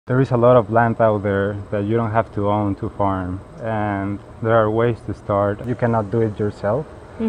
There is a lot of land out there that you don't have to own to farm, and there are ways to start. You cannot do it yourself,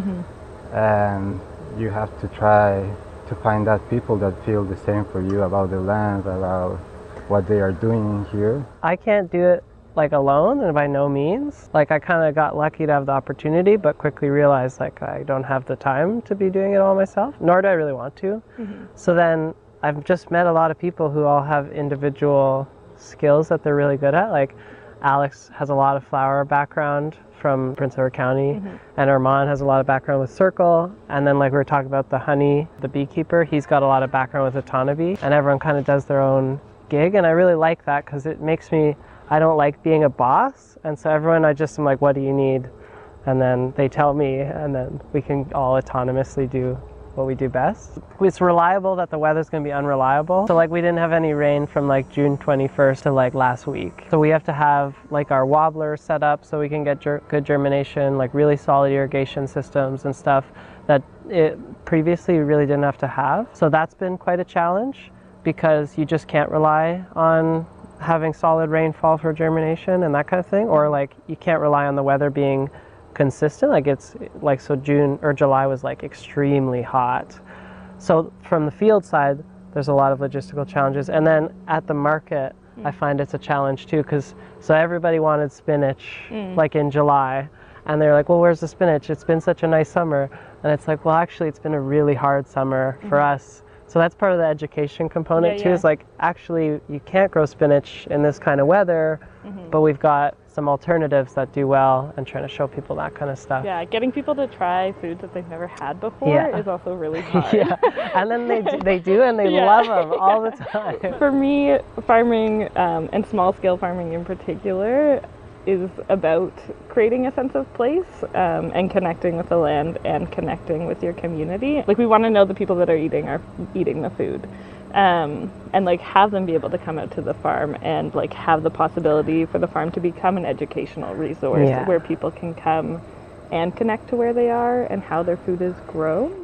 and you have to try to find that people that feel the same for you about the land, about what they are doing here. I can't do it like alone, and by no means. Like, I kind of got lucky to have the opportunity, but quickly realized like I don't have the time to be doing it all myself, nor do I really want to. So then I've just met a lot of people who all have individual skills that they're really good at. Like Alex has a lot of flower background from Prince Edward County, and Armand has a lot of background with Circle, and then like we were talking about the honey, the beekeeper, he's got a lot of background with Autonomy, and everyone kind of does their own gig, and I really like that because it makes me, I don't like being a boss, and so everyone, I just am like, what do you need? And then they tell me, and then we can all autonomously do what we do best. It's reliable that the weather's going to be unreliable. So like we didn't have any rain from like June 21st to like last week. So we have to have like our wobbler set up so we can get good germination, like really solid irrigation systems and stuff that it previously really didn't have to have. So that's been quite a challenge because you just can't rely on having solid rainfall for germination and that kind of thing, or like you can't rely on the weather being consistent. Like it's like, so June or July was like extremely hot. So from the field side, there's a lot of logistical challenges. And then at the market, I find it's a challenge too, because so everybody wanted spinach like in July, and they're like, well, where's the spinach? It's been such a nice summer. And it's like, well, actually it's been a really hard summer for us. So that's part of the education component too, is like, actually you can't grow spinach in this kind of weather, but we've got some alternatives that do well, and trying to show people that kind of stuff. Yeah, getting people to try foods that they've never had before is also really hard. And then they do, and they love them all the time. For me, farming, and small-scale farming in particular, is about creating a sense of place, and connecting with the land and connecting with your community. Like, we want to know the people that are eating the food. And like have them be able to come out to the farm and like have the possibility for the farm to become an educational resource where people can come and connect to where they are and how their food is grown.